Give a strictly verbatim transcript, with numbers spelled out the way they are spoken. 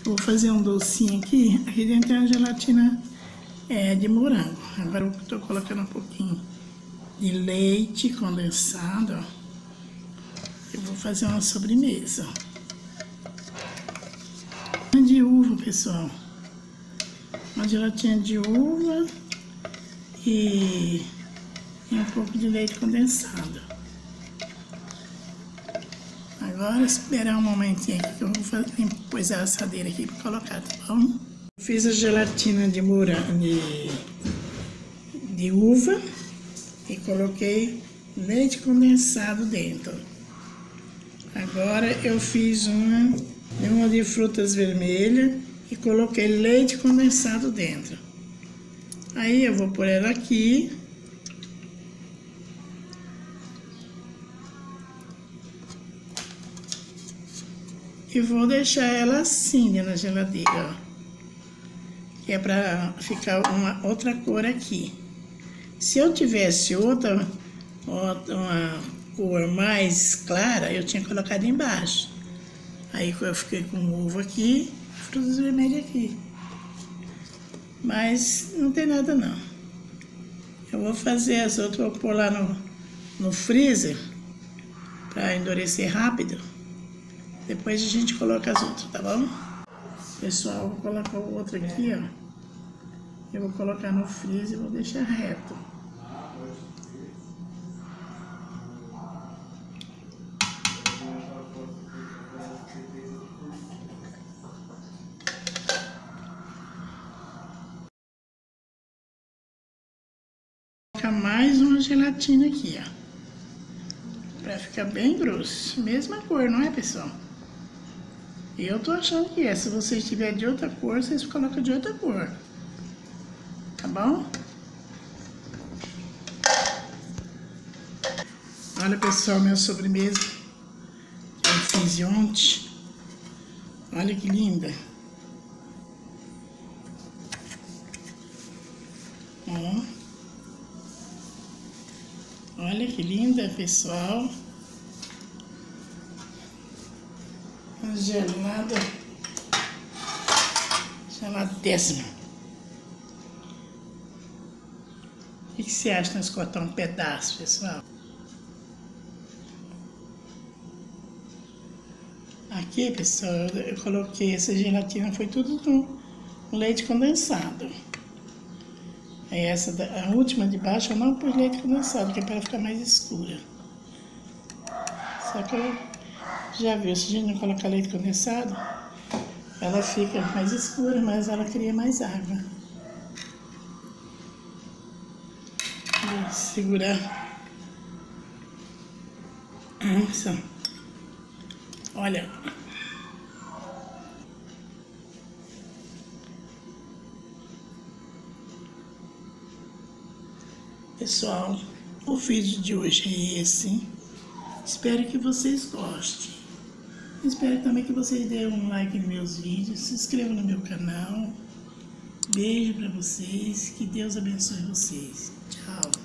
Vou fazer um docinho aqui. Aqui dentro tem a gelatina é, de morango. Agora eu tô colocando um pouquinho de leite condensado, ó. Eu vou fazer uma sobremesa. De uva, pessoal. Uma gelatina de uva e, e um pouco de leite condensado. Agora esperar um momentinho aqui que eu vou fazer, pôr a assadeira aqui para colocar, tá bom? Fiz a gelatina de morango de, de uva e coloquei leite condensado dentro. Agora eu fiz uma, uma de frutas vermelhas e coloquei leite condensado dentro. Aí eu vou pôr ela aqui. E vou deixar ela assim na geladeira, ó. Que é pra ficar uma outra cor aqui. Se eu tivesse outra, outra uma cor mais clara, eu tinha colocado embaixo. Aí eu fiquei com uva aqui, frutas vermelhas aqui. Mas não tem nada não. Eu vou fazer as outras, vou pôr lá no, no freezer para endurecer rápido. Depois a gente coloca as outras, tá bom? Pessoal, eu vou colocar o outro aqui, ó. Eu vou colocar no freezer e vou deixar reto. Vou colocar mais uma gelatina aqui, ó. Pra ficar bem grosso. Mesma cor, não é, pessoal? Eu tô achando que é. Se vocês tiverem de outra cor, vocês colocam de outra cor. Tá bom? Olha, pessoal, minha sobremesa que eu fiz ontem. Olha que linda. Ó. Olha que linda, pessoal. Gelada, geladíssima. O que, que você acha de nós cortar um pedaço, pessoal? Aqui, pessoal, eu, eu coloquei essa gelatina, foi tudo com leite condensado. Aí essa, a última de baixo, eu não pus leite condensado, que é para ficar mais escura. Só que eu já viu, se a gente não colocar leite condensado, ela fica mais escura, mas ela cria mais água. Vou segurar. Nossa. Olha. Pessoal, o vídeo de hoje é esse. Espero que vocês gostem. Espero também que vocês deem um like nos meus vídeos, se inscrevam no meu canal. Beijo pra vocês, que Deus abençoe vocês. Tchau.